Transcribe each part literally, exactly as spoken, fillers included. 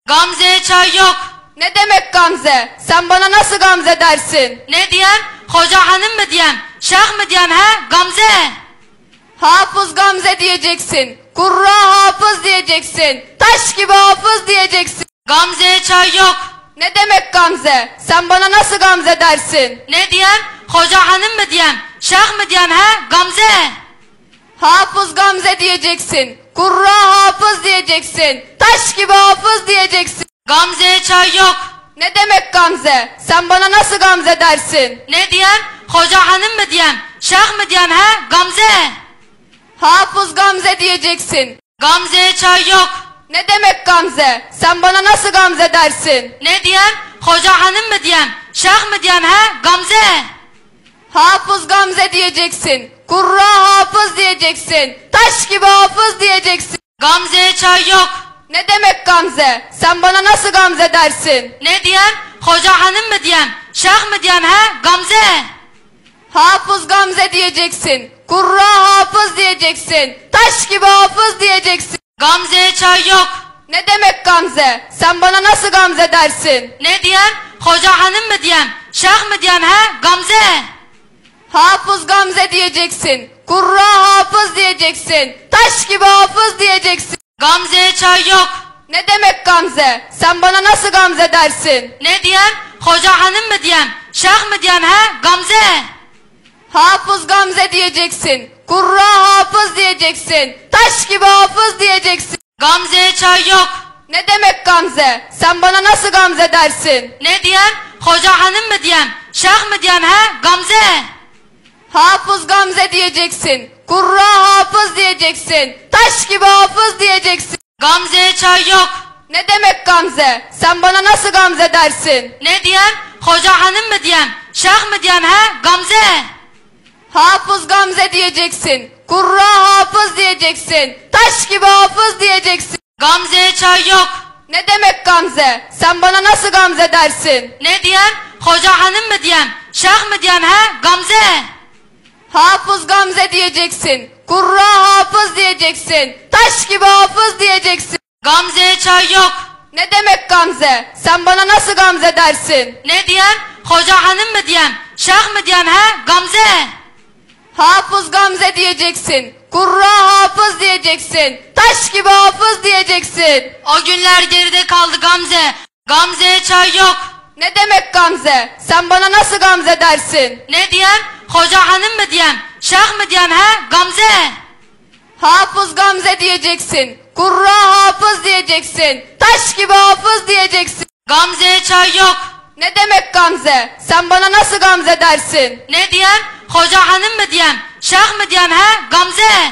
Gamze'ye çay yok. Ne demek Gamze? Sen bana nasıl Gamze dersin? Ne diyem? Hoca hanım mı diyem? Şeyh mi diyem he? Gamze. Hafız Gamze diyeceksin. Kurra hafız diyeceksin. Taş gibi hafız diyeceksin. Gamze'ye çay yok. Ne demek Gamze? Sen bana nasıl Gamze dersin? Ne diyem? Hoca hanım mı diyem? Şeyh mi diyem he? Gamze. Hafız Gamze diyeceksin. Kurra hafız diyeceksin. Taş gibi hafız diyeceksin. Gamze'ye çay yok. Ne demek Gamze? Sen bana nasıl Gamze dersin? Ne diyem? Hoca hanım mı diyem? Şeyh mi diyem he? Gamze. Hafız Gamze diyeceksin. Gamze'ye çay yok. Ne demek Gamze? Sen bana nasıl Gamze dersin? Ne diyem? Hoca hanım mı diyem? Şeyh mi diyem he? Gamze. Hafız Gamze diyeceksin. Kurra hafız diyeceksin. Taş gibi hafız diyeceksin. Gamze'ye çay yok. Ne demek Gamze? Sen bana nasıl Gamze dersin? Ne diyem? Hoca hanım mı diyem? Şeyh mi diyem he? Gamze. Hafız Gamze diyeceksin. Kurra hafız diyeceksin. Taş gibi hafız diyeceksin. Gamze'ye çay yok. Ne demek Gamze? Sen bana nasıl Gamze dersin? Ne diyem? Hoca hanım mı diyem? Şeyh mi diyem he? Gamze. Hafız Gamze diyeceksin. Kurra hafız diyeceksin. Taş gibi hafız diyeceksin. Gamze'ye çay yok. Ne demek Gamze? Sen bana nasıl Gamze dersin? Ne diyem? Hoca hanım mı diyem? Şeyh mi diyem he? Gamze. Hafız Gamze diyeceksin. Kurra hafız diyeceksin. Taş gibi hafız diyeceksin. Gamze'ye çay yok. Ne demek Gamze? Sen bana nasıl Gamze dersin? Ne diyem? Hoca hanım mı diyem? Şeyh mi diyem he? Gamze. Hafız Gamze diyeceksin. Kurra hafız diyeceksin. Taş gibi hafız diyeceksin. Gamze'ye çay yok. Ne demek Gamze? Sen bana nasıl Gamze dersin? Ne diyem? Hoca hanım mı diyem? Şeyh mi diyem he? Gamze. Hafız Gamze diyeceksin. Kurra hafız diyeceksin. Taş gibi hafız diyeceksin. Gamze'ye çay yok. Ne demek Gamze? Sen bana nasıl Gamze dersin? Ne diyem? Hoca hanım mı diyem? Şeyh mi diyem he? Gamze. Hafız Gamze diyeceksin. Kurra hafız diyeceksin. Taş gibi hafız diyeceksin. Gamze'ye çay yok. Ne demek Gamze? Sen bana nasıl Gamze dersin? Ne diyem? Hoca hanım mı diyem? Şeyh mi diyem he? Gamze. Hafız Gamze diyeceksin. Kurra hafız diyeceksin. Taş gibi hafız diyeceksin. O günler geride kaldı Gamze. Gamze'ye çay yok. Ne demek Gamze? Sen bana nasıl Gamze dersin? Ne diyem? Hoca hanım mı diyem? Şeyh mi diyem he? Gamze. Hafız Gamze diyeceksin. Kurra hafız diyeceksin. Taş gibi hafız diyeceksin. Gamze'ye çay yok. Ne demek Gamze? Sen bana nasıl Gamze dersin? Ne diyem? Hoca hanım mı diyem? Şeyh mi diyem he? Gamze.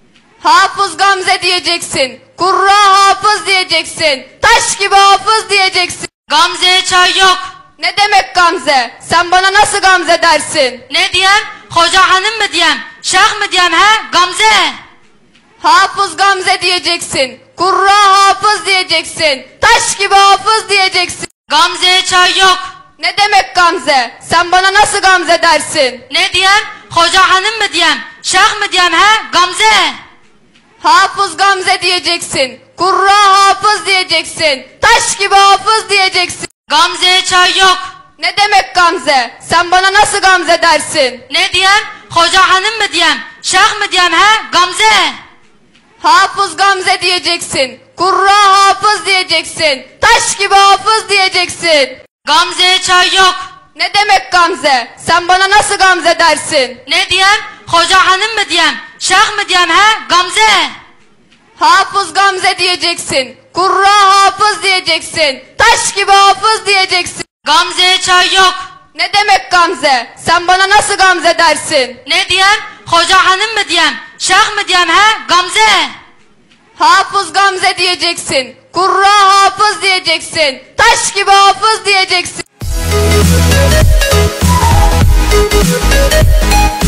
Hafız Gamze diyeceksin. Kurra hafız diyeceksin. Taş gibi hafız diyeceksin. Gamze'ye çay yok. Ne demek Gamze? Sen bana nasıl Gamze dersin? Ne diyem? Hoca hanım mı diyem? Şeyh mi diyem he? Gamze. Hafız Gamze diyeceksin. Kurra hafız diyeceksin. Taş gibi hafız diyeceksin. Gamze'ye çay yok. Ne demek Gamze? Sen bana nasıl Gamze dersin? Ne diyem? Hoca hanım mı diyem? Şeyh mi diyem he? Gamze. Hafız Gamze diyeceksin. Kurra hafız diyeceksin. Taş gibi hafız diyeceksin. Gamze'ye çay yok. Ne demek Gamze? Sen bana nasıl Gamze dersin? Ne diyem? Hoca hanım mı diyem? Şeyh mi diyem he? Gamze. Hafız Gamze diyeceksin. Kurra hafız diyeceksin. Taş gibi hafız diyeceksin. Gamze'ye çay yok. Ne demek Gamze? Sen bana nasıl Gamze dersin? Ne diyem? Hoca hanım mı diyem? Şeyh mi diyem he? Gamze. Hafız Gamze diyeceksin. Kurra hafız diyeceksin. Taş gibi hafız diyeceksin. Gamze'ye çay yok. Ne demek Gamze? Sen bana nasıl Gamze dersin? Ne diyem? Hoca hanım mı diyem? Şeyh mi diyem he? Gamze. Hafız Gamze diyeceksin. Kurra hafız diyeceksin. Taş gibi hafız diyeceksin.